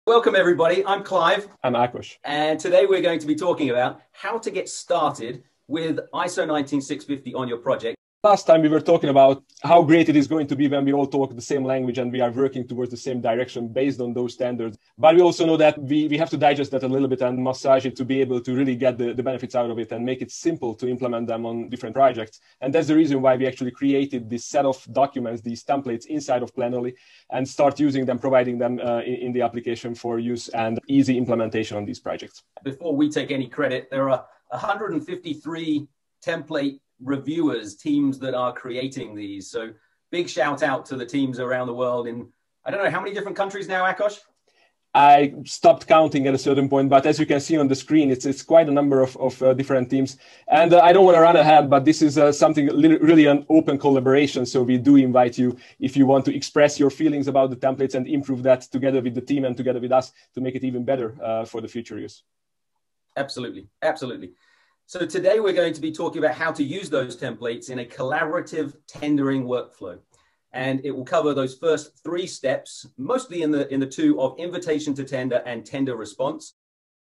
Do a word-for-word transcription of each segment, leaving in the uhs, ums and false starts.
Welcome everybody, I'm Clive. I'm Akos. And today we're going to be talking about how to get started with I S O nineteen six fifty on your project. Last time we were talking about how great it is going to be when we all talk the same language and we are working towards the same direction based on those standards. But we also know that we, we have to digest that a little bit and massage it to be able to really get the, the benefits out of it and make it simple to implement them on different projects. And that's the reason why we actually created this set of documents, these templates inside of Planoly, and start using them, providing them uh, in, in the application for use and easy implementation on these projects. Before we take any credit, there are one hundred fifty-three template reviewers, teams that are creating these. So big shout out to the teams around the world in, I don't know, how many different countries now, Akos? I stopped counting at a certain point, but as you can see on the screen, it's it's quite a number of, of uh, different teams. And uh, I don't want to run ahead, but this is uh, something really an open collaboration. So we do invite you, if you want to express your feelings about the templates and improve that together with the team and together with us to make it even better uh, for the future use. Absolutely, absolutely. So today we're going to be talking about how to use those templates in a collaborative tendering workflow. And it will cover those first three steps, mostly in the, in the two of invitation to tender and tender response.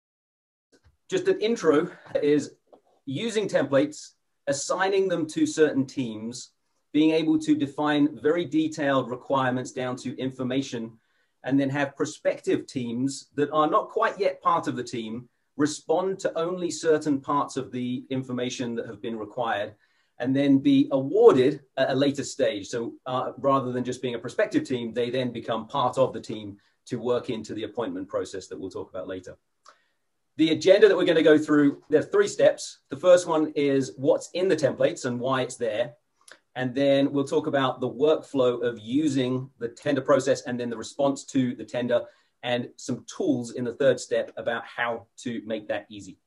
Just an intro is using templates, assigning them to certain teams, being able to define very detailed requirements down to information, and then have prospective teams that are not quite yet part of the team respond to only certain parts of the information that have been required, and then be awarded at a later stage. So uh, rather than just being a prospective team, they then become part of the team to work into the appointment process that we'll talk about later. The agenda that we're going to go through, there are three steps. The first one is what's in the templates and why it's there. And then we'll talk about the workflow of using the tender process and then the response to the tender, and some tools in the third step about how to make that easy.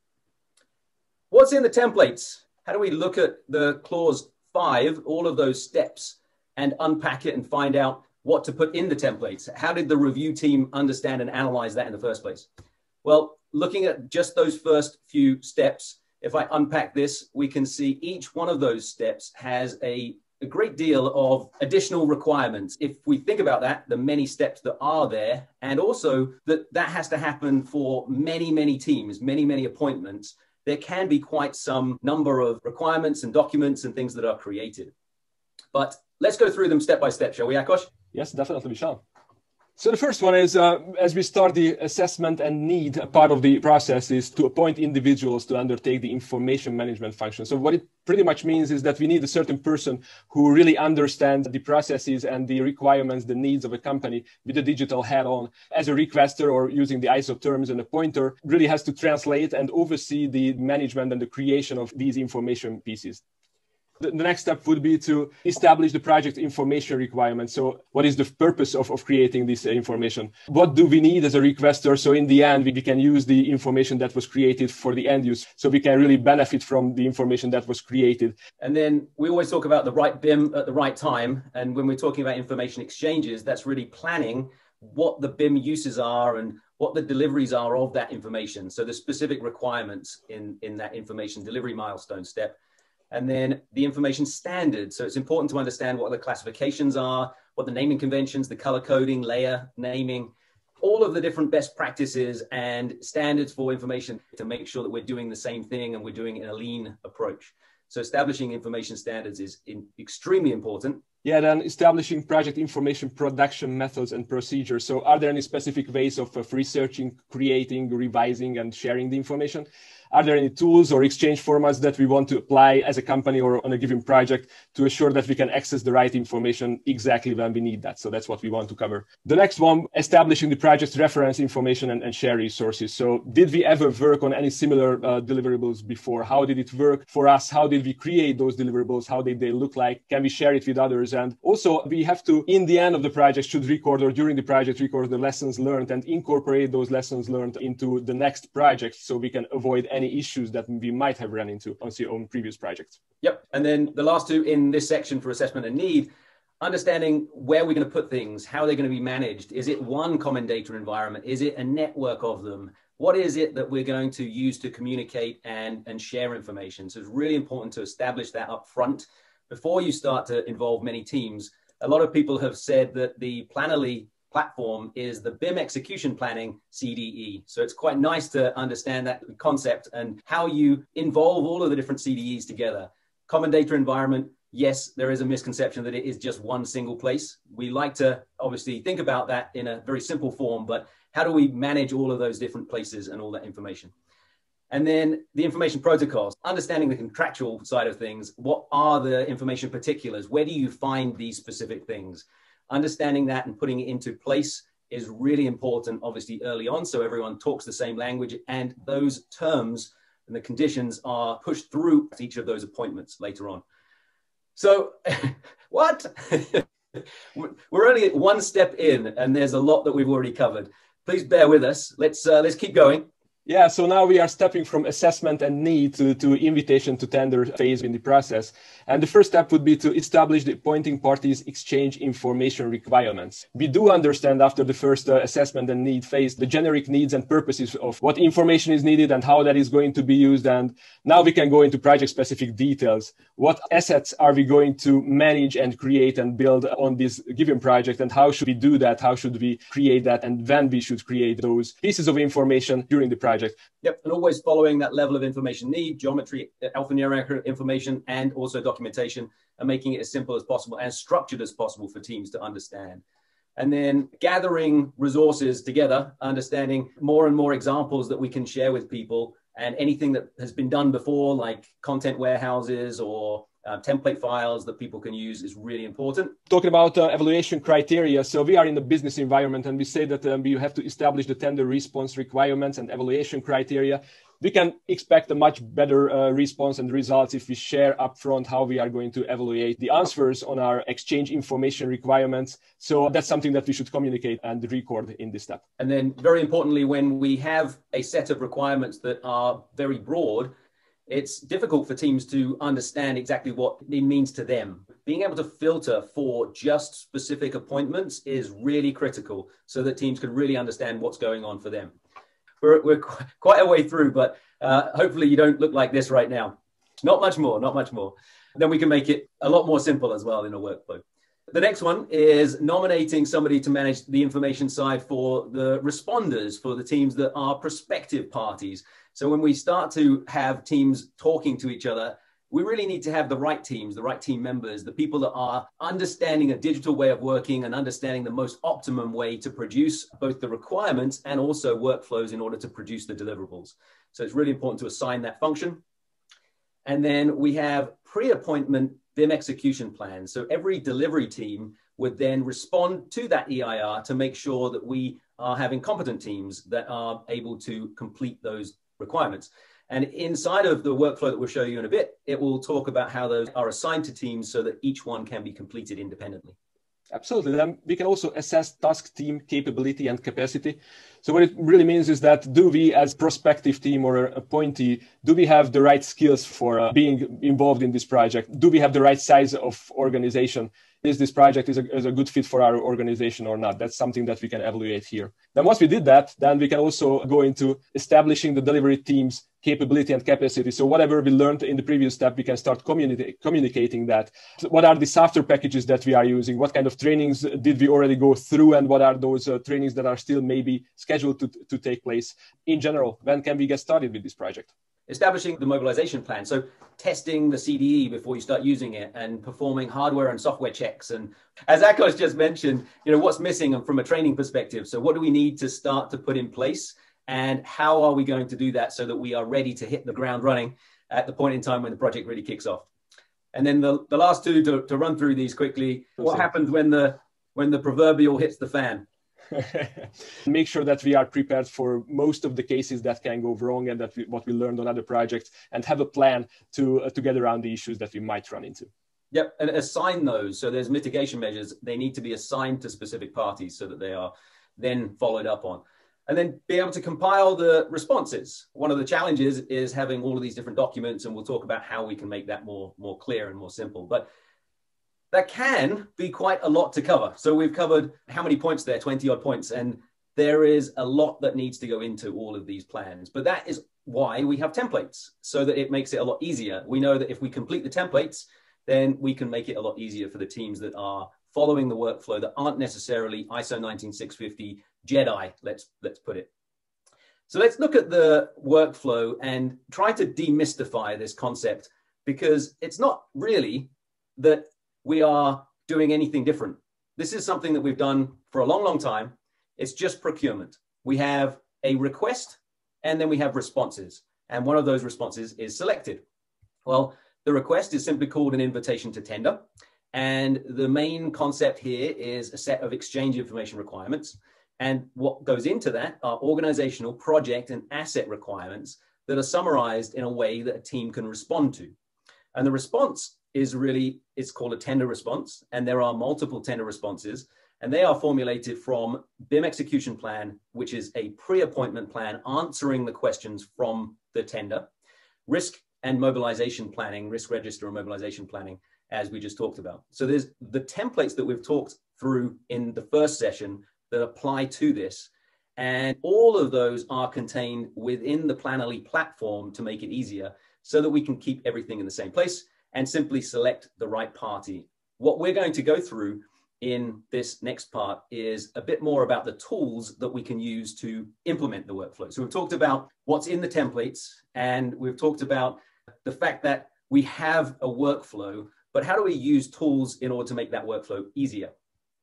What's in the templates? How do we look at the clause five, all of those steps, and unpack it and find out what to put in the templates? How did the review team understand and analyze that in the first place? Well, looking at just those first few steps, if I unpack this, we can see each one of those steps has a a great deal of additional requirements. If we think about that, the many steps that are there, and also that that has to happen for many, many teams, many, many appointments, there can be quite some number of requirements and documents and things that are created. But let's go through them step by step, shall we, Akos? Yes, definitely we shall. So the first one is, uh, as we start the assessment and need, part of the process is to appoint individuals to undertake the information management function. So what it pretty much means is that we need a certain person who really understands the processes and the requirements, the needs of a company with a digital hat on. As a requester, or using the I S O terms, and appointer really has to translate and oversee the management and the creation of these information pieces. The next step would be to establish the project information requirements. So what is the purpose of, of creating this information? What do we need as a requester? So in the end, we, we can use the information that was created for the end use. So we can really benefit from the information that was created. And then we always talk about the right B I M at the right time. And when we're talking about information exchanges, that's really planning what the B I M uses are and what the deliveries are of that information. So the specific requirements in, in that information delivery milestone step. And then the information standards. So it's important to understand what the classifications are, what the naming conventions, the color coding, layer naming, all of the different best practices and standards for information to make sure that we're doing the same thing and we're doing it in a lean approach. So establishing information standards is in, extremely important. Yeah, then establishing project information production methods and procedures. So are there any specific ways of, of researching, creating, revising, and sharing the information? Are there any tools or exchange formats that we want to apply as a company or on a given project to assure that we can access the right information exactly when we need that? So that's what we want to cover. The next one, establishing the project reference information and, and share resources. So did we ever work on any similar uh, deliverables before? How did it work for us? How did we create those deliverables? How did they look like? Can we share it with others? And also we have to, in the end of the project, should record, or during the project, record the lessons learned and incorporate those lessons learned into the next project so we can avoid any any issues that we might have run into on your own previous projects. Yep. And then the last two in this section for assessment and need, understanding where we're going to put things, how they're going to be managed. Is it one common data environment? Is it a network of them? What is it that we're going to use to communicate and, and share information? So it's really important to establish that up front before you start to involve many teams. A lot of people have said that the Planoly platform is the B I M Execution Planning C D E. So it's quite nice to understand that concept and how you involve all of the different C D Es together. Common data environment. Yes, there is a misconception that it is just one single place. We like to obviously think about that in a very simple form, but how do we manage all of those different places and all that information? And then the information protocols, understanding the contractual side of things. What are the information particulars? Where do you find these specific things? Understanding that and putting it into place is really important, obviously, early on, so everyone talks the same language, and those terms and the conditions are pushed through each of those appointments later on. So what? We're only at one step in, and there's a lot that we've already covered. Please bear with us. Let's uh, let's keep going. Yeah, so now we are stepping from assessment and need to, to invitation to tender phase in the process. And the first step would be to establish the appointing parties exchange information requirements. We do understand after the first uh, assessment and need phase the generic needs and purposes of what information is needed and how that is going to be used. And now we can go into project specific details. What assets are we going to manage and create and build on this given project, and how should we do that? How should we create that, and when we should create those pieces of information during the project? Yep, and always following that level of information need, geometry, alphanumeric information, and also documentation, and making it as simple as possible and structured as possible for teams to understand. And then gathering resources together, understanding more and more examples that we can share with people, and anything that has been done before, like content warehouses or Uh, template files that people can use, is really important. Talking about uh, evaluation criteria, so we are in the business environment, and we say that um, you have to establish the tender response requirements and evaluation criteria. We can expect a much better uh, response and results if we share upfront how we are going to evaluate the answers on our exchange information requirements. So that's something that we should communicate and record in this step. And then very importantly, when we have a set of requirements that are very broad, it's difficult for teams to understand exactly what it means to them. Being able to filter for just specific appointments is really critical, so that teams can really understand what's going on for them. We're, we're quite a way through, but uh, hopefully you don't look like this right now. Not much more, not much more. Then we can make it a lot more simple as well in a workflow. The next one is nominating somebody to manage the information side for the responders, for the teams that are prospective parties. So when we start to have teams talking to each other, we really need to have the right teams, the right team members, the people that are understanding a digital way of working and understanding the most optimum way to produce both the requirements and also workflows in order to produce the deliverables. So it's really important to assign that function. And then we have pre-appointment B I M execution plans. So every delivery team would then respond to that E I R to make sure that we are having competent teams that are able to complete those requirements. And inside of the workflow that we'll show you in a bit, it will talk about how those are assigned to teams so that each one can be completed independently. Absolutely. Then we can also assess task team capability and capacity. So what it really means is that do we, as prospective team or appointee, do we have the right skills for uh, being involved in this project? Do we have the right size of organization? Is this project is a, is a good fit for our organization or not? That's something that we can evaluate here. Then once we did that, then we can also go into establishing the delivery team's capability and capacity. So whatever we learned in the previous step, we can start communi- communicating that. So what are the software packages that we are using? What kind of trainings did we already go through? And what are those uh, trainings that are still maybe scheduled to, to take place? In general, when can we get started with this project? Establishing the mobilization plan. So testing the C D E before you start using it and performing hardware and software checks. And as Akos just mentioned, you know, what's missing from a training perspective. So what do we need to start to put in place? And how are we going to do that so that we are ready to hit the ground running at the point in time when the project really kicks off? And then the, the last two to, to run through these quickly. What happens when the when the proverbial hits the fan? Make sure that we are prepared for most of the cases that can go wrong, and that we, what we learned on other projects, and have a plan to, uh, to get around the issues that we might run into. Yep, and assign those. So there's mitigation measures. They need to be assigned to specific parties so that they are then followed up on. And then be able to compile the responses. One of the challenges is having all of these different documents, and we'll talk about how we can make that more, more clear and more simple. But that can be quite a lot to cover. So we've covered how many points there, twenty odd points, and there is a lot that needs to go into all of these plans. But that is why we have templates, so that it makes it a lot easier. We know that if we complete the templates, then we can make it a lot easier for the teams that are following the workflow that aren't necessarily I S O nineteen six fifty Jedi, let's, let's put it. So let's look at the workflow and try to demystify this concept, because it's not really that we are doing anything different. This is something that we've done for a long, long time. It's just procurement. We have a request and then we have responses. And one of those responses is selected. Well, the request is simply called an invitation to tender. And the main concept here is a set of exchange information requirements. And what goes into that are organizational, project, and asset requirements that are summarized in a way that a team can respond to. And the response is really, it's called a tender response. And there are multiple tender responses. And they are formulated from B I M execution plan, which is a pre-appointment plan answering the questions from the tender, risk and mobilization planning, risk register and mobilization planning, as we just talked about. So there's the templates that we've talked through in the first session that apply to this. And all of those are contained within the Planoly platform to make it easier so that we can keep everything in the same place and simply select the right party. What we're going to go through in this next part is a bit more about the tools that we can use to implement the workflow. So we've talked about what's in the templates, and we've talked about the fact that we have a workflow, but how do we use tools in order to make that workflow easier?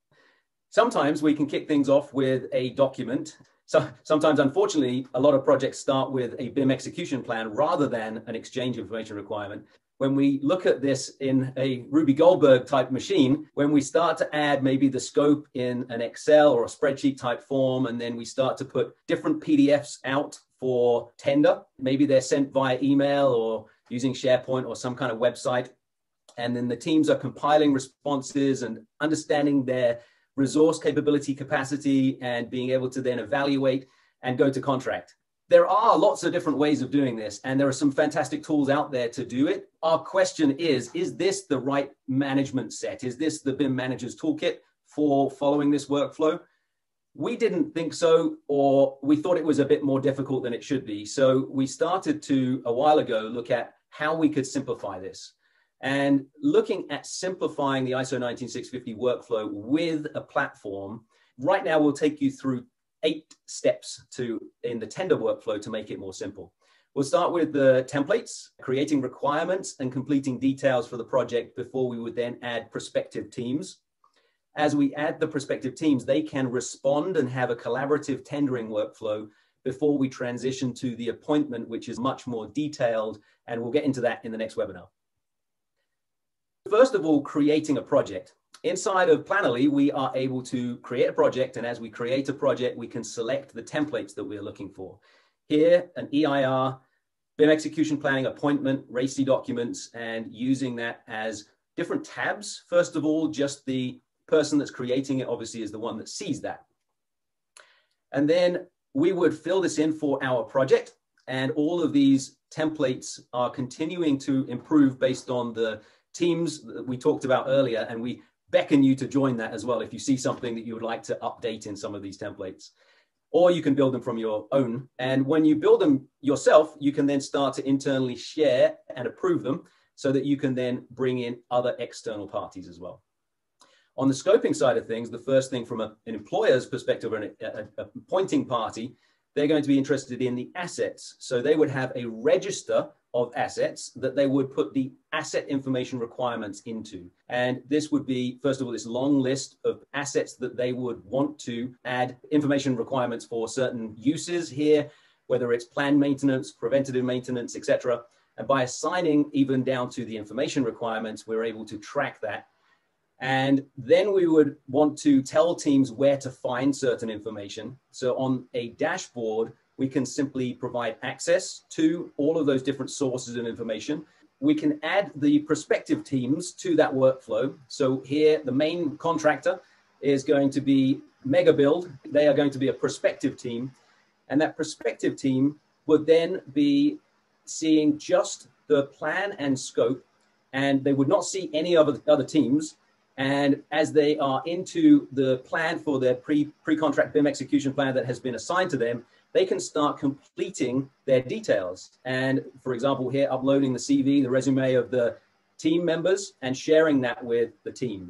Sometimes we can kick things off with a document. So sometimes, unfortunately, a lot of projects start with a B I M execution plan rather than an exchange information requirement. When we look at this in a Ruby Goldberg type machine, when we start to add maybe the scope in an Excel or a spreadsheet type form, and then we start to put different P D Fs out for tender, maybe they're sent via email or using SharePoint or some kind of website. And then the teams are compiling responses and understanding their resource capability, capacity, and being able to then evaluate and go to contract. There are lots of different ways of doing this, and there are some fantastic tools out there to do it. Our question is, is this the right management set? Is this the B I M Manager's Toolkit for following this workflow? We didn't think so, or we thought it was a bit more difficult than it should be. So we started to, a while ago, look at how we could simplify this. And looking at simplifying the I S O nineteen six fifty workflow with a platform, right now we'll take you through eight steps to in the tender workflow to make it more simple. We'll start with the templates, creating requirements and completing details for the project before we would then add prospective teams. As we add the prospective teams, they can respond and have a collaborative tendering workflow before we transition to the appointment, which is much more detailed, and we'll get into that in the next webinar. First of all, creating a project. Inside of Planoly, we are able to create a project, and as we create a project, we can select the templates that we're looking for. Here, an E I R, B I M execution planning, appointment, R A C I documents, and using that as different tabs. First of all, just the person that's creating it obviously is the one that sees that. And then we would fill this in for our project, and all of these templates are continuing to improve based on the teams that we talked about earlier, and we beckon you to join that as well if you see something that you would like to update in some of these templates. Or you can build them from your own. And when you build them yourself, you can then start to internally share and approve them so that you can then bring in other external parties as well. On the scoping side of things, the first thing from a, an employer's perspective or an a, a appointing party, they're going to be interested in the assets. So they would have a register of assets that they would put the asset information requirements into. And this would be, first of all, this long list of assets that they would want to add information requirements for certain uses here, whether it's planned maintenance, preventative maintenance, et cetera. And by assigning even down to the information requirements, we're able to track that. And then we would want to tell teams where to find certain information. So on a dashboard, we can simply provide access to all of those different sources of information. We can add the prospective teams to that workflow. So here, the main contractor is going to be MegaBuild. They are going to be a prospective team. And that prospective team would then be seeing just the plan and scope, and they would not see any other, other teams. And as they are into the plan for their pre, pre-contract B I M execution plan that has been assigned to them, they can start completing their details. And for example, here, uploading the C V, the resume of the team members and sharing that with the teams.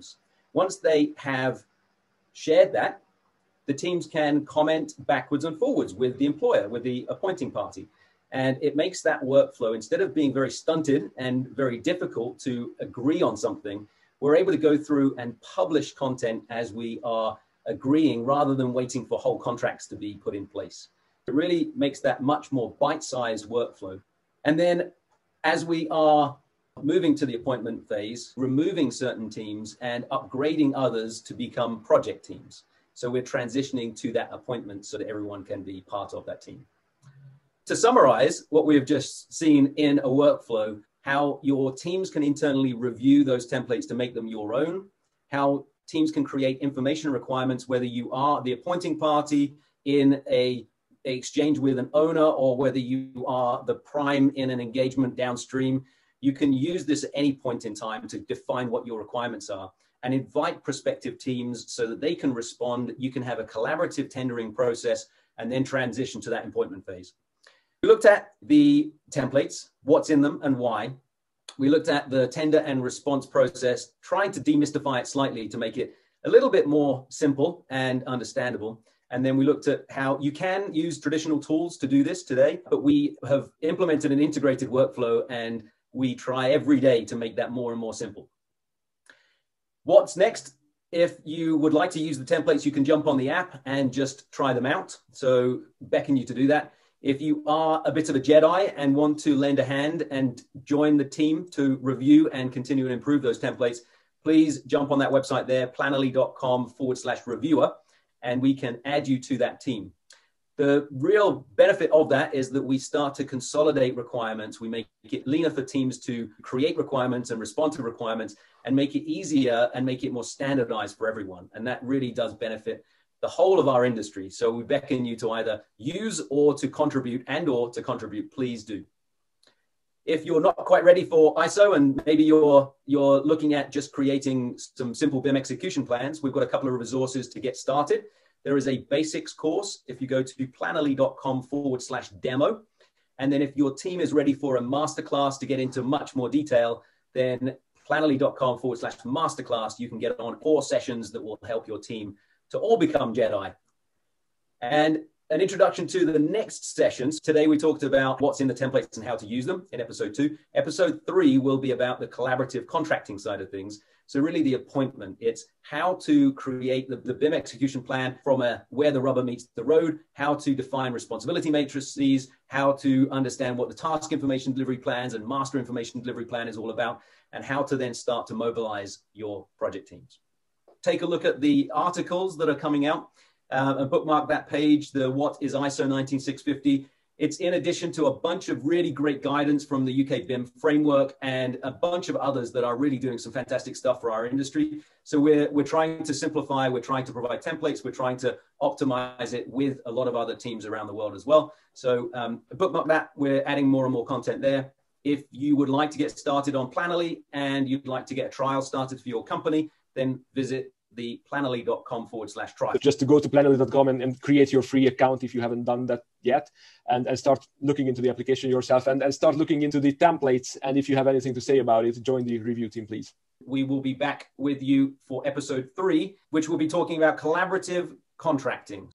Once they have shared that, the teams can comment backwards and forwards with the employer, with the appointing party. And it makes that workflow, instead of being very stunted and very difficult to agree on something, we're able to go through and publish content as we are agreeing rather than waiting for whole contracts to be put in place. It really makes that much more bite-sized workflow. And then as we are moving to the appointment phase, removing certain teams and upgrading others to become project teams. So we're transitioning to that appointment so that everyone can be part of that team. To summarize what we have just seen in a workflow, how your teams can internally review those templates to make them your own, how teams can create information requirements, whether you are the appointing party in a exchange with an owner or whether you are the prime in an engagement downstream. You can use this at any point in time to define what your requirements are and invite prospective teams so that they can respond. You can have a collaborative tendering process and then transition to that appointment phase. We looked at the templates, what's in them and why. We looked at the tender and response process, trying to demystify it slightly to make it a little bit more simple and understandable. And then we looked at how you can use traditional tools to do this today, but we have implemented an integrated workflow and we try every day to make that more and more simple. What's next? If you would like to use the templates, you can jump on the app and just try them out. So beckon you to do that. If you are a bit of a Jedi and want to lend a hand and join the team to review and continue to improve those templates, please jump on that website there, planoly.com forward slash reviewer, and we can add you to that team. The real benefit of that is that we start to consolidate requirements. We make it leaner for teams to create requirements and respond to requirements and make it easier and make it more standardized for everyone. And that really does benefit the whole of our industry. So we beckon you to either use or to contribute and or to contribute, please do. If you're not quite ready for I S O and maybe you're, you're looking at just creating some simple B I M execution plans, we've got a couple of resources to get started. There is a basics course if you go to planoly.com forward slash demo. And then if your team is ready for a masterclass to get into much more detail, then planoly.com forward slash masterclass, you can get on four sessions that will help your team to all become Jedi. And an introduction to the next sessions. Today we talked about what's in the templates and how to use them in episode two. Episode three will be about the collaborative contracting side of things. So really the appointment, it's how to create the, the B I M execution plan from a where the rubber meets the road, how to define responsibility matrices, how to understand what the task information delivery plans and master information delivery plan is all about, and how to then start to mobilize your project teams. Take a look at the articles that are coming out uh, and bookmark that page, the What is I S O nineteen six fifty. It's in addition to a bunch of really great guidance from the U K B I M framework and a bunch of others that are really doing some fantastic stuff for our industry. So we're, we're trying to simplify, we're trying to provide templates, we're trying to optimize it with a lot of other teams around the world as well. So um, bookmark that, we're adding more and more content there. If you would like to get started on Planoly and you'd like to get a trial started for your company, then visit the planoly.com forward slash trial. Just to go to planoly dot com and, and create your free account if you haven't done that yet, and, and start looking into the application yourself and, and start looking into the templates. And if you have anything to say about it, join the review team, please. We will be back with you for episode three, which will be talking about collaborative contracting.